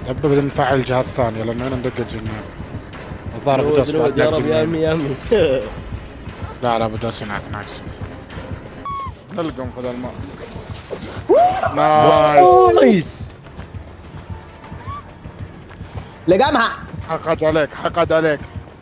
يبدو بدنا نفعل الجهة الثانية لأنه هنا ندق الجنين. الظاهر بدوس بعد يا رب يا عمي يا عمي. لا بدوس هناك. نايس. نلقم في ذا الماء. نايس. لقمها. حقد عليك.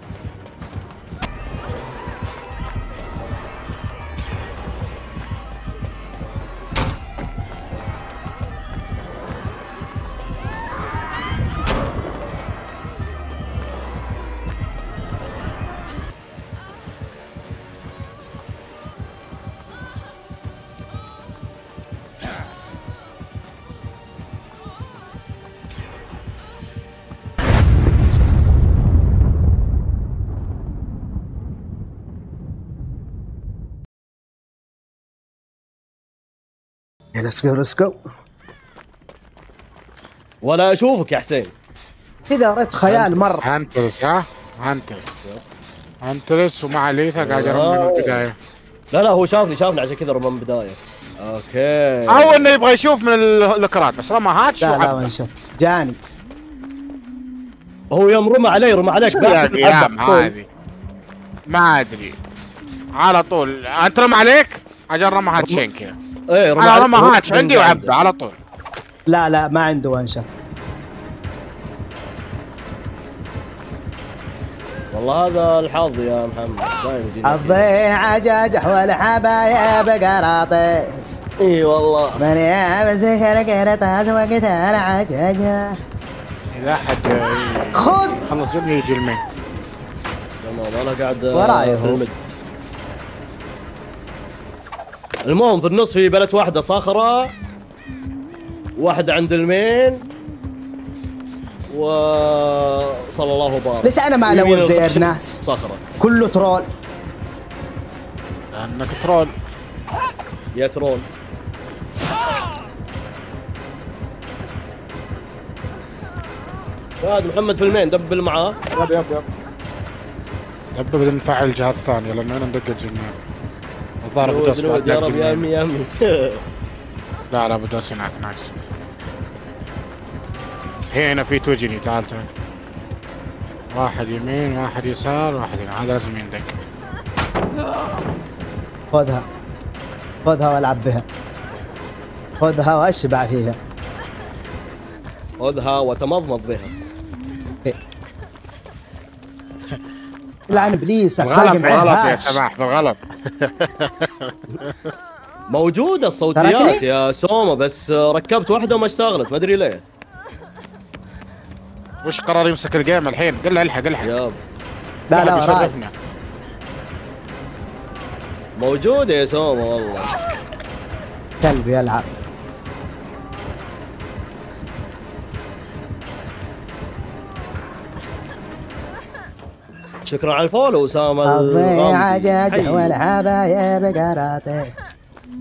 ليتس جو. ولا اشوفك يا حسين. كذا وريت خيال مره. هانترس ومع ليثا قاعد يرمي من البدايه. لا هو شافني عشان كذا رمى من البدايه. اوكي. هو انه يبغى يشوف من الكرات بس رمى هات شو. لا ما شفت جاني. هو يوم رمى عليك بعد ايام هذه ما ادري على طول. انت رمى عليك اجل رمى هاتشين كذا. ايه رمى هاتش عندي وعبى على طول. لا ما عنده وانشا. والله هذا الحظ يا محمد دايم يجينا. الضيعة جاجح والحبايب قراطيس. اي والله. من يا مسكر قرطاس وقتها عجاجة. اذا احد خذ خلص جنبي يجي المين. تمام انا قاعد وراي في المد. المهم في النص في بلد واحدة صخرة، واحدة عند المين، وصلى الله وبارك. ليش انا ما الون زي الناس؟ صخرة كله ترول. لانك ترول. يا ترول. فهد محمد في المين دبل معاه. يب يبدو بدنا نفعل الجهة الثانية لأنه هنا ندق الجنين. الظاهر بدوس بعد يا رب يا عمي يا عمي. لا بدوس هناك. نايس. هنا في توجني. تعال واحد يمين واحد يسار واحد هنا. هذا لازم يندق. خذها والعب بها. خذها واشبع فيها. خذها وتمضمض بها. لعن ابليس. بالغلط يا سماح بالغلط. موجودة الصوتيات يا سوما بس ركبت واحدة وما اشتغلت ما ادري ليه. وش قرر يمسك الجيم الحين؟ قل له الحق ياب. لا رايح. موجودة يا سوما والله. كلب يلعب. شكرا على الفولو اسامه الضيعة جاجح والحبايب قراطيس.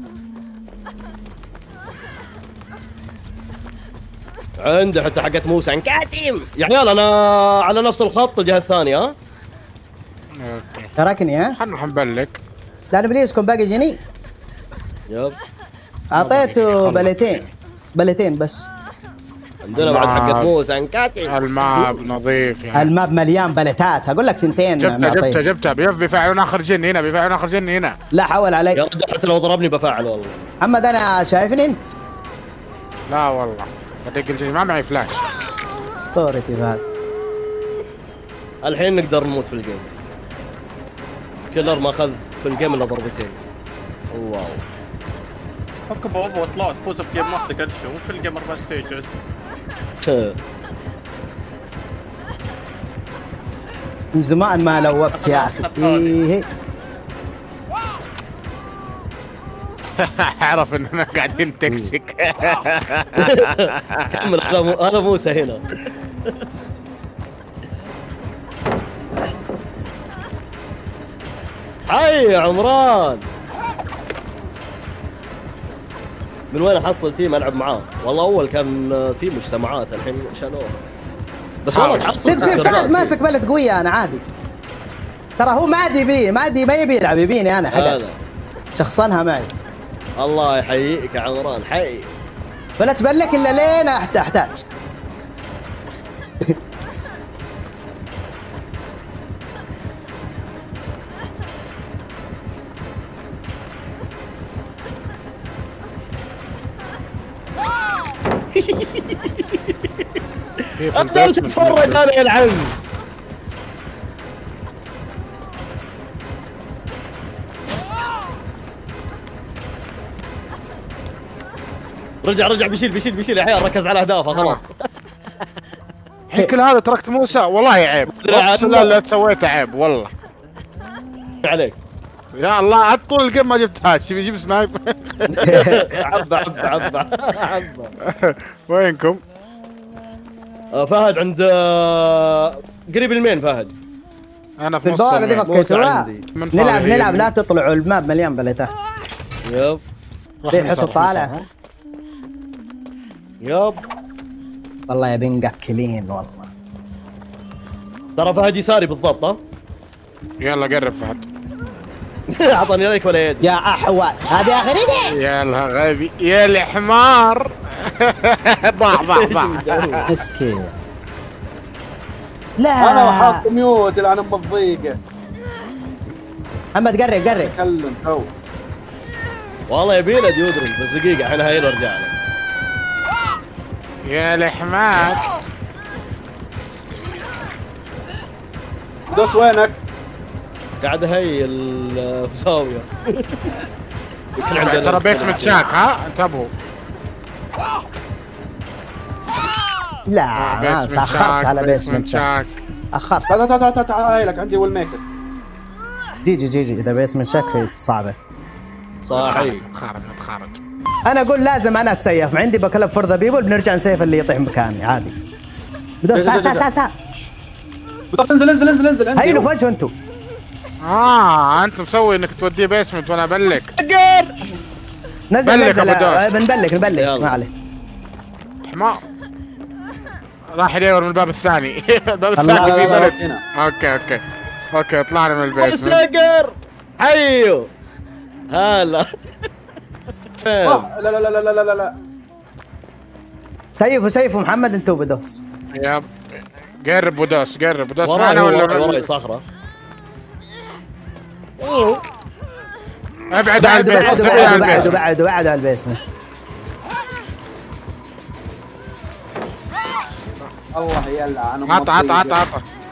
عنده حتى حقت موسى كاتم يا عيال. انا على نفس الخط الجهه الثانيه. ها تركني ها. خلنا نبلك. لا ابليسكم باقي جني. يب اعطيته بلتين بس. عندنا بعد حقت موسى كاتم. الماب نظيف يعني. الماب مليان بلتات. اقول لك ثنتين. جبتها بيفعلون اخر جن هنا. لا حول علي. يا رجال حتى لو ضربني بفاعل والله. محمد انا شايفني انت. لا والله بدق الجن ما معي فلاش. اسطورتي هذا. الحين نقدر نموت في الجيم. كيلر ما اخذ في الجيم الا ضربتين. واو. فك بابا وطلعت فوز في جيم واحدة قد شو مو في الجيم 4 ستيجز. من زمان ما لوبت يا اخي. إيه. اعرف اننا قاعدين تكسك. كمل. هذا موسى هنا. حي يا عمران. من وين احصل تيم العب معاه؟ والله اول كان في مجتمعات الحين شالوها. بس والله تحصل. سيب فهد ماسك بلد قوية انا عادي. ترى هو ما يبي يلعب يبيني انا حقا. شخصنها معي. الله يحييك يا عمران حي. ولا تبلك الا لين احتاج. جالس اتفرج انا يا العز. رجع بيشيل يا عيال، ركز على اهدافه خلاص. الحين كل هذا تركت موسى، والله عيب. اقسم اللي سويته عيب والله. عليك يا الله طول الجيم ما جبتها، تبي يجيب سنايب. عبا وينكم؟ فهد عند قريب المين. فهد انا في نص البوابه دي فكيتوها. نلعب يعني. لا تطلعوا، الماب مليان بليتات. يب ريحته طالع. يب والله يا بنقكلين والله. ترى فهد يساري بالضبط. ها يلا قرب فهد. اعطاني ليك ولا يد يا احول هذه اخرين. يلا غبي يا الحمار. ضاع مسكين. لا انا حاط ميوت الان ام الضيقه. محمد قرب تكلم تو. والله يبينا ديودرنت بس دقيقه الحين هاي نرجع له. يا الحمار. دوس وينك؟ قاعد هي في زاويه. ترى بيسمنت شاك، ها انتبهوا. لا ما تاخرت على بيسمنت شاك. اخرت. تعال لك عندي ويل ميكر. جي اذا بيسمنت شاك صعبه. صحيح. خارج. انا اقول لازم انا اتسيف، عندي بكلب فور ذا بيبل، بنرجع نسيف اللي يطيح مكاني عادي. بدوس تعال بدوس انزل عندي. هينوا في وجهه انتوا. انت مسوي انك توديه بيسمنت وانا ابلك. نزل بنبلك ما عليه. حمار راح يدور من الباب الثاني. الباب الثاني في بلد. اوكي طلعنا من البيت. السقر حيو هلا. لا سيفوا محمد انتوا بدوس. يب قرب ودوس معنا وراي صخره. ابعد على البيت. بعدوا على البيسمنت. الله يلعن. عطى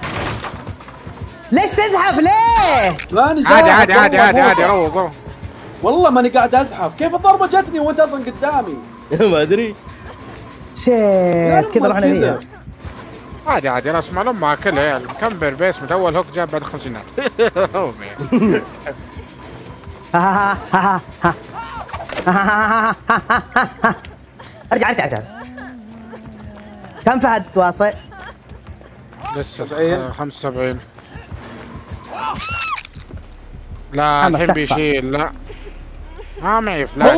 ليش تزحف ليه؟ ماني عادي روق. والله ماني قاعد ازحف، كيف الضربه جتني وانت اصلا قدامي؟ ما ادري. شيت كذا رحنا فيها. عادي انا اسمع لهم مع كل عيال مكمبر بيسمنت اول هوك جاب بعد 50. ارجع. كم فهد واصل؟ لسه 75. لا الحين بيشيل. لا معي فلاش.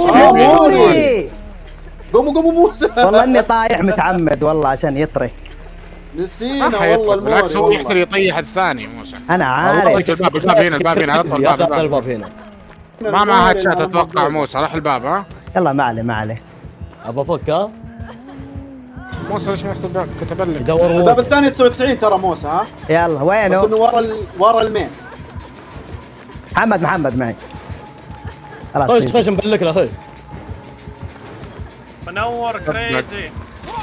قوموا موسى. والله اني طايح متعمد والله عشان يطرق. نسينا والله بالعكس هو يقدر يطيح الثاني موسى. انا عارف. الباب هنا على طول. الباب هنا. ما هاد شات اتوقع موسى. راح الباب. ها يلا ما عليه ابى افك. ها موسى ليش ما يفتح الباب؟ كنت ابلغ. يدور الباب الثاني 99 ترى موسى. ها يلا وينه؟ بس انه ورا المين. محمد معي. خلاص خش نبلك له. منور كريزي.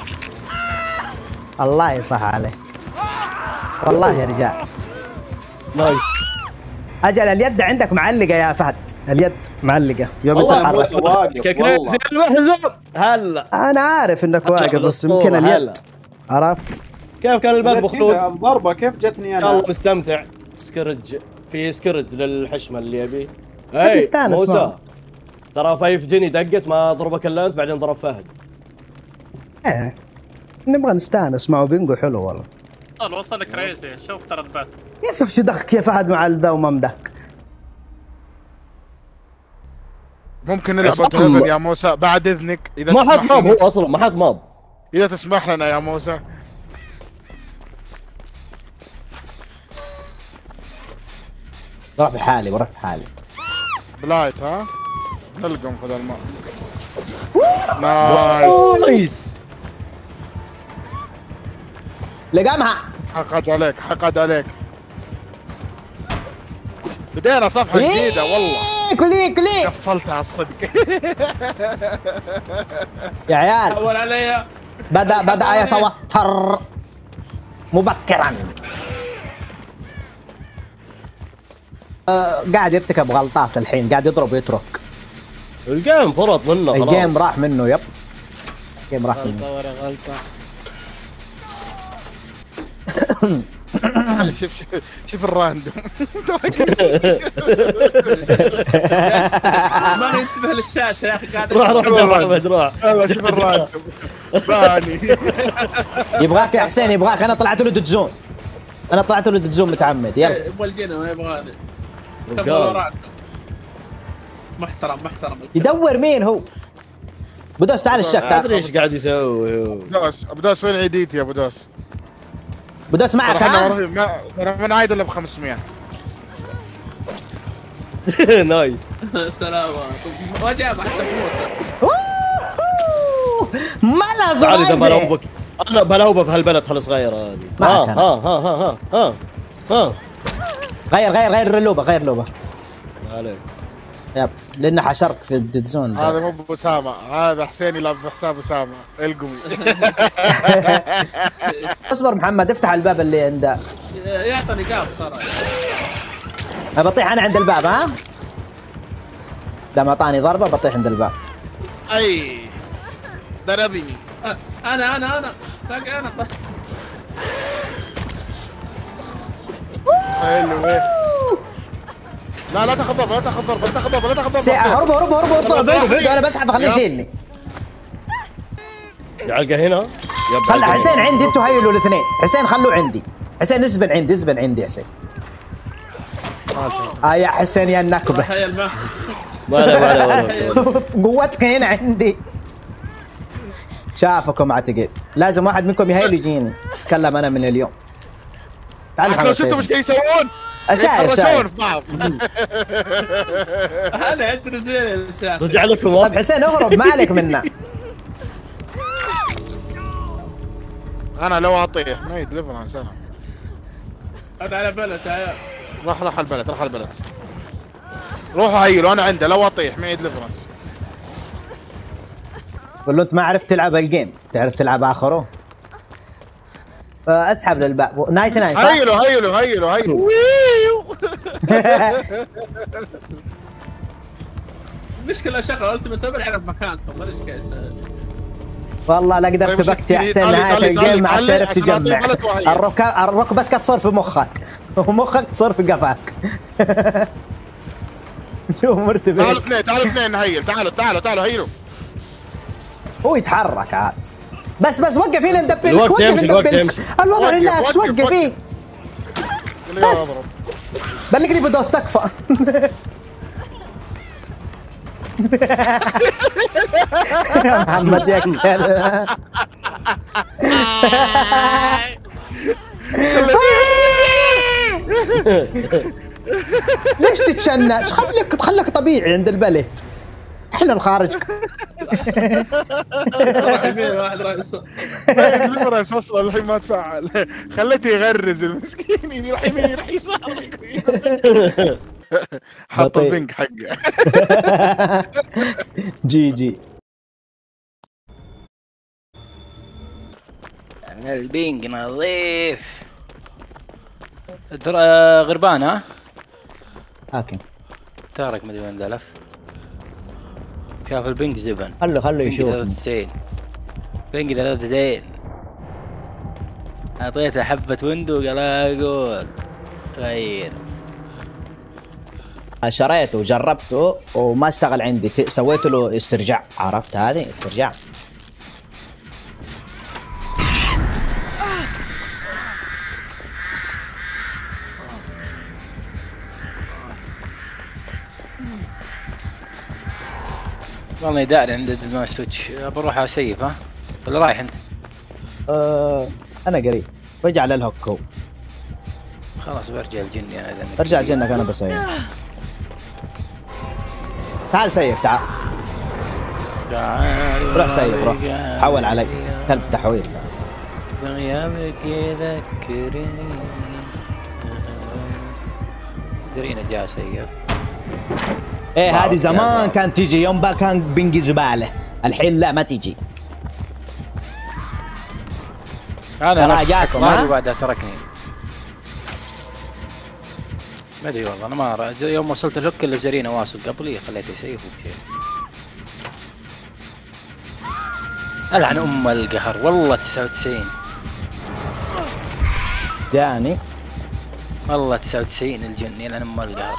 الله يصح عليك والله يا رجال. نايس. اجل اليد عندك معلقه يا فهد، اليد معلقه يوم تتحرك. كريزي المحزن. هلا انا عارف انك واقف بس يمكن اليد. عرفت كيف كان الباب مخلوق؟ الضربه كيف جتني انا؟ والله مستمتع. سكرج للحشمه اللي يبيه. نستانس موسى ترى 5 جني دقت ما ضربك الا انت، بعدين ضرب فهد. نبغى نستانس معه بينجو حلو والله. وصل كريزي. شوف ترى البات كيف شو دخك يا فهد مع ذا وما مدك. ممكن نلعب يا موسى بعد اذنك اذا ما حد ماب. هو اصلا ما حد ماب. اذا تسمح لنا يا موسى. بروح بحالي. بلايت. ها نلقم في ذا الماء. نايس. لقمها. حقد عليك. بدينا صفحة جديدة والله. كلي قفلتها على الصدق. يا عيال اول عليا. بدأ يتوتر. مبكرا. قاعد يرتكب غلطات الحين، قاعد يضرب ويترك. الجيم فرط منه خلاص. الجيم راح منه. يب الجيم راح منه. غلطة ورا غلطة. شوف الراندوم. ما ينتبه للشاشة يا اخي قاعد روح محمد روح. والله شوف الراندوم. ثاني. يبغاك يا حسين، يبغاك. انا طلعت له دتزون، انا طلعت له دتزون متعمد. يلا يبغى الجنة ما يبغاني. رجال. محترم. يدور مين هو. بدوس تعال الشك ما تعال. ادري ايش قاعد يسوي. ابو دوس وين عيديتي يا ابو دوس؟ بدوس معك ها. انا من عايد الا ب 500. نايس. سلام. ما جاب حتى فلوسه. ملا تعال اذا زغايزة. بلوبك انا بلوبه في هالبلد هالصغيره هذه. معك أنا. ها غير اللوبه، غير لوبه. عليك. يب لانه حشرك في الديد-زون. هذا مو ابو اسامه، هذا حسين يلعب بحساب اسامه القوي. اصبر محمد، افتح الباب اللي عنده. يعطني قاب ترى. بطيح انا عند الباب ها. دام اعطاني ضربه بطيح عند الباب. اي ضربني. انا باقي انا. حلو. لا تاخذ ضربه، لا تاخذ ضربه، لا تاخذ ضربه، لا تاخذ ضربه. هربوا بعيدوا، انا بسحب خليه يشيلني. يعلقه هنا. خلى حسين عندي، انتوا هيلوا الاثنين. حسين خلوه عندي. حسين اسبن عندي حسين. يا حسين يا النكبه. تخيل ما ولا قوتك هنا عندي. شافكم اعتقد. لازم واحد منكم يهيل يجيني. اتكلم انا من اليوم. تعال محمد. شفتوا ايش قاعد يسوون؟ شايف في بعض. هذا عندنا زين الانسان. رجع لكم. طب حسين اهرب، ما عليك منا. انا لو اطيح ما يدلفنا سنه. هذا على بلد يا عيال. راح البلد. روحوا هيلوا، انا عنده لو اطيح ما يدلفنا. قول له انت ما عرفت تلعب الجيم، تعرف تلعب اخره. اسحب للباب. نايت صح؟ هيلوا. المشكلة شغل التمت ما بنعرف مكانكم، ماليش كيس. والله لا قدرت بكت يا حسين. نهاية الجيم ما عاد تعرف تجمع. ركبتك تصير في مخك ومخك تصير في قفاك. شوف مرتبط. تعالوا اثنين نهيل. تعالوا هيلوا. هو يتحرك عاد. بس وقف هنا ندبلك. الوقت يمشي. الوضع ريلاكس. وقف فيه بس. بلغني بدوس تكفى. يا محمد يا كلب. ليش تتشنج؟ خليك طبيعي عند البلد. احنا الخارج. راح يمين واحد راح يسار. الفرس اصلا الحين ما تفعل. خليته يغرز المسكين. يروح يمين يروح يسار. حط البنك حقه. جي البنج نظيف. ترى غربان ها؟ اوكي. تارك مدري وين دلف. شاف البنج زبن. خلوا يشوف. 93 بنج 93. اعطيته حبة ويندو قال اقول غير. شريته وجربته وما اشتغل عندي. سويت له استرجاع. عرفت هذه استرجاع. والله داري عند ما سويتش. بروح اسيف ها ولا رايح انت؟ انا قريب. رجع للهوك هو. خلاص برجع الجني انا. ارجع جنك انا بسيف. تعال سيف تعال. روح سيف روح. حول علي كلب تحويل. غيابك يذكرني. درينا جاء سيف. ايه هذه زمان كانت تيجي يوم بقى كان بنجي زباله. الحين لا ما تيجي. انا جاكم وبعدها تركني. ما ادري والله انا ما يوم وصلت الهوك الا زرينا واصل قبلي خليته يسيف وبشيء. العن ام القهر والله 99 جاني والله 99 الجن يلعن ام القهر.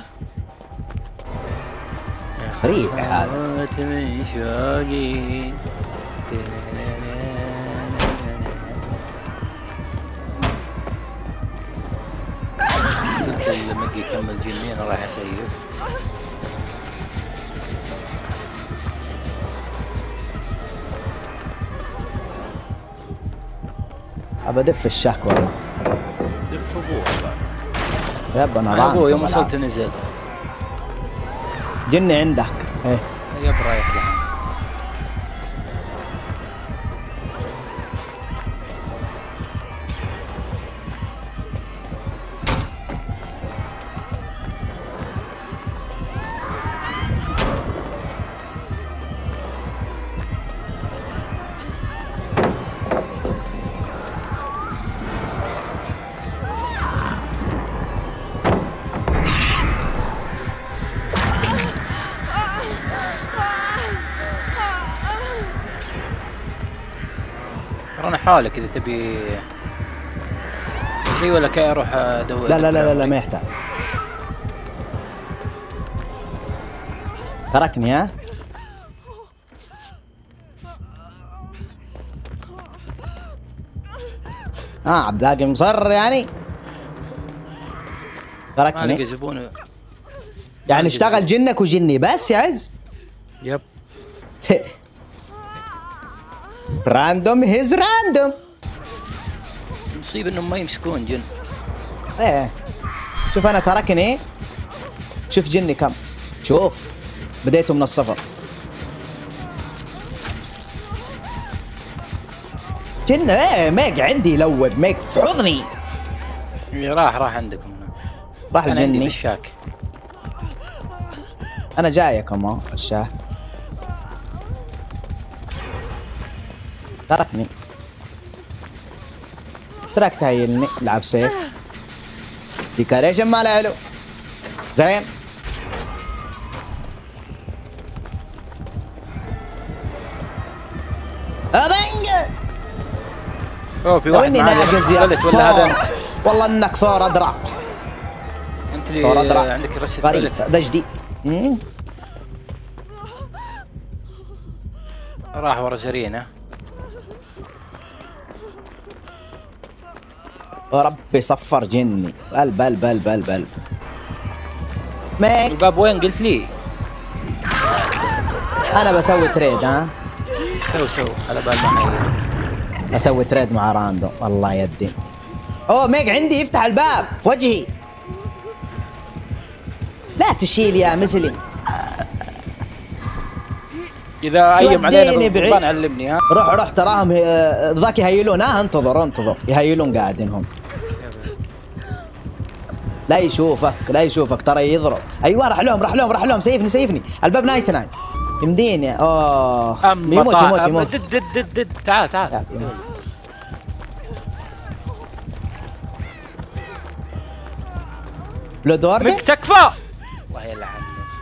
ريح هذا من شوقي قلت لما اجي يكمل جني انا راح اسيف. ابى ادف الشاك والله. دف ابوه يب انا ابوه يوم وصلت نزل. جني عندك ايه يب رايح لها. انا حالك اذا تبي شيء ولا كي اروح ادور. لا لا لا لا ما يحتاج. تركني ها. عبد الباقي مصر يعني. تركني. يعني اشتغل جنك وجني بس يا عز. يب. راندوم هيز راندوم. المصيبة انهم ما يمسكون جن. ايه شوف انا تركني. شوف جني كم. شوف بديته من الصفر. جن ايه ميج عندي يلوب ميج في حضني. راح عندكم. راح الجني. عندي بالشاك. انا جايكم اهو الشاه. تركني. تركت هيلني لعب سيف. ديكاريشن ما له علو. زين. ابنج. اوه في واحد ناقز يا ولا هذا. والله انك ثور ادرع. انت اللي عندك رشه غريب ذا جديد. راح ورا زرينه. ربي صفر جني. قلب قلب قلب قلب قلب. ميك الباب وين قلت لي؟ انا بسوي تريد ها. سو على بال ما اسوي تريد مع راندو. والله يدي. اوه ميك عندي يفتح الباب في وجهي. لا تشيل يا مسلم. اذا ايم علينا بالقربان علمني ها. روح تراهم ذاك يهيلون. انتظر يهيلون قاعدين هم. لا يشوفك ترى يضرب. ايوه راح لهم سيفني الباب نايت يمديني. اوه يموت دد تعال بلود وورد تكفى. الله يلعن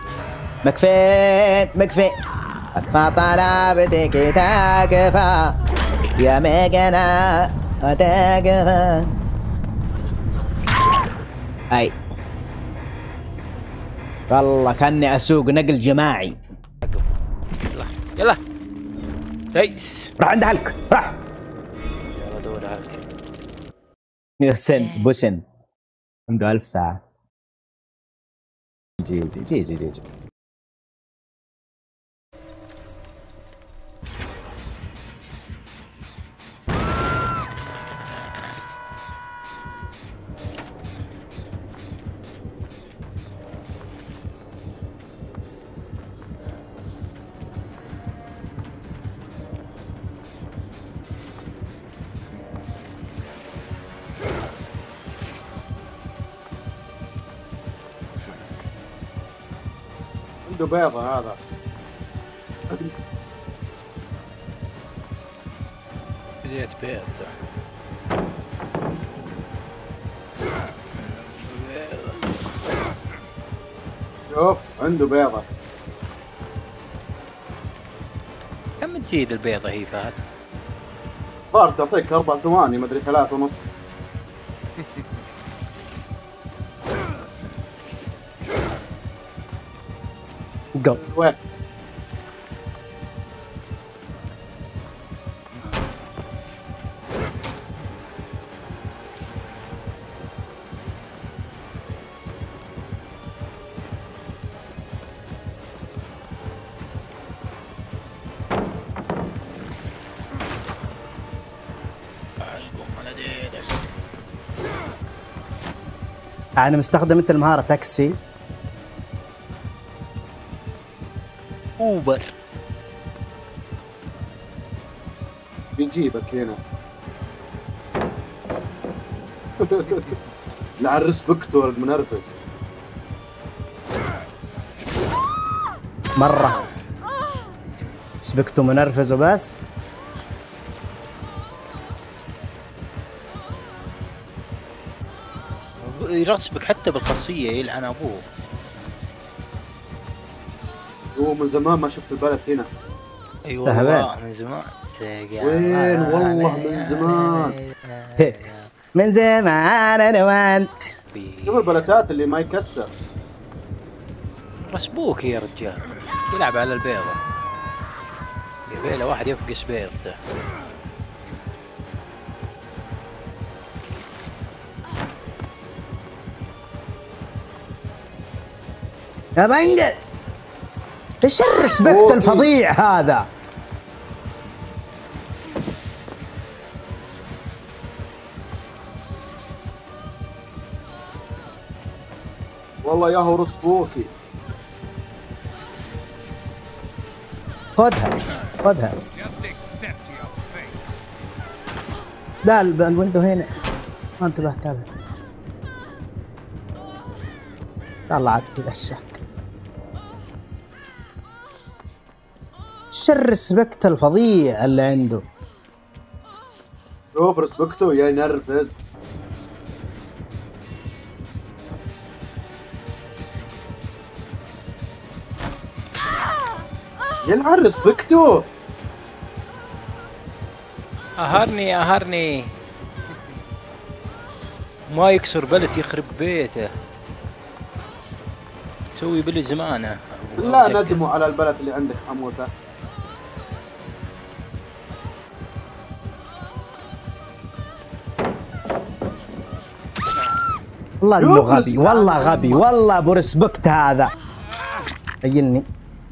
مكفي أكفى طلبتك تكفى يا ميقنا تكفى. أي والله كأني أسوق نقل جماعي. يلا ليس راح عند هلك راح. يلا دور هلك. يسن بوسن عنده 1000 ساعة. جي عنده بيضة هذا. بديت بيض شوف عنده بيضة. كم تزيد البيضة هي فهد؟ ضار تعطيك 4 ثواني مدري 3.5. جو وين؟ انا مستخدم انت المهارة تاكسي. اوبر بيجيبك هنا. العرس بكتور المنرفز مرة سبكته منرفز وبس. يرسبك حتى بالخاصية يلعن ابوه. هو من زمان ما شفت البلد هنا. استهبال من زمان. وين والله من زمان. من زمان انا وانت. شوف البلتات اللي ما يكسر. رسبوك يا رجال. يلعب على البيضة. يبي له واحد يفقس بيضته. يا بنجز ايش الرسبكت الفظيع هذا؟ والله ياهو رسبوكي. خذها خذها. لا الويندو هنا ما انتبهت لها. طلعت كذا الشك. ايش الرسبكت الفظيع اللي عنده؟ شوف رسبكته يا ينرفز. يلعن رسبكته. اهرني ما يكسر بلت يخرب بيته. سوي بلي زمانه. لا ندموا على البلد اللي عندك حموسه. والله انه غبي والله غبي والله ابو رسبكت هذا. هيني.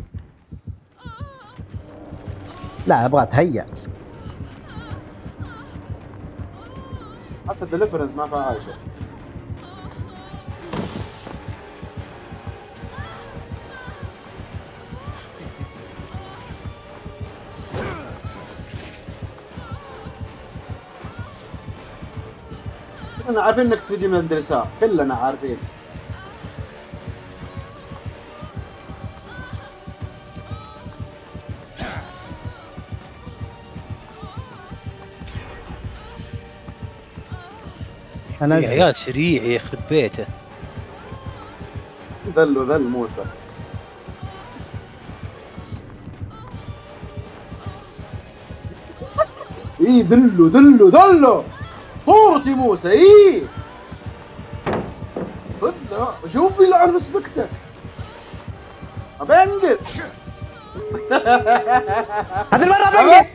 لا ابغى اتهيأ. حتى الدليفرنس ما فيها عايشه. كلنا عارفين انك تجي من الدرسات، كلنا عارفين. يا عيال سريع يخرب بيته. ذل موسى. ايه ذله صورتي موسى. ايه شوف يلعن رسبكتك. بنقص هذه المرة بنقص.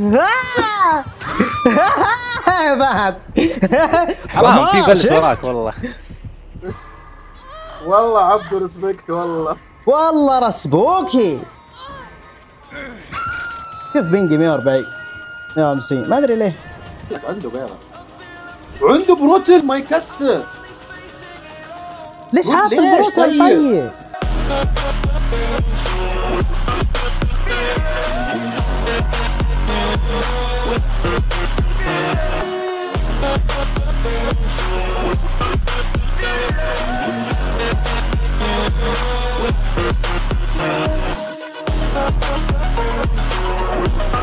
فهد حرام في بلد وراك والله. والله عبد رسبكت والله رسبوكي. كيف بنجي 140 150 ما ادري ليه. عنده بيضة وعنده بروتل ما يكسر. ليش حاط البروتل طيب؟